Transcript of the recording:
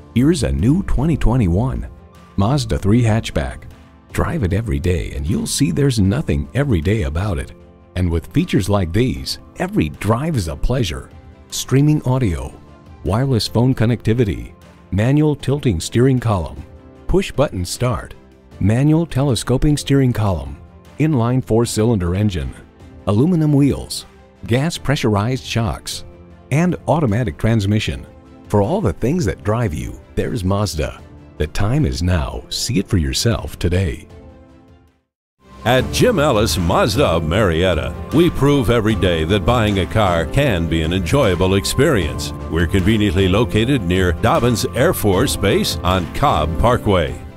Here's a new 2021 Mazda 3 hatchback. Drive it every day and you'll see there's nothing everyday about it. And with features like these, every drive is a pleasure. Streaming audio, wireless phone connectivity, manual tilting steering column, push-button start, manual telescoping steering column, inline 4-cylinder engine, aluminum wheels, gas pressurized shocks, and automatic transmission. For all the things that drive you, there's Mazda. The time is now. See it for yourself today. At Jim Ellis Mazda of Marietta, we prove every day that buying a car can be an enjoyable experience. We're conveniently located near Dobbins Air Force Base on Cobb Parkway.